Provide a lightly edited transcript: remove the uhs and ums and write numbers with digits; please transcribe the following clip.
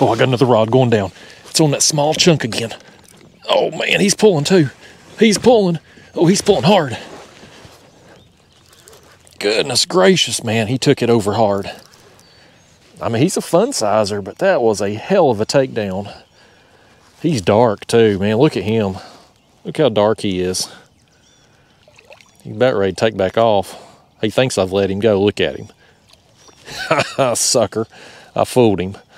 Oh, I got another rod going down. It's on that small chunk again. Oh, man, he's pulling too. He's pulling. Oh, he's pulling hard. Goodness gracious, man, he took it over hard. I mean, he's a fun sizer, but that was a hell of a takedown. He's dark too, man. Look at him. Look how dark he is. He's about ready to take back off. He thinks I've let him go. Look at him. Sucker. I fooled him.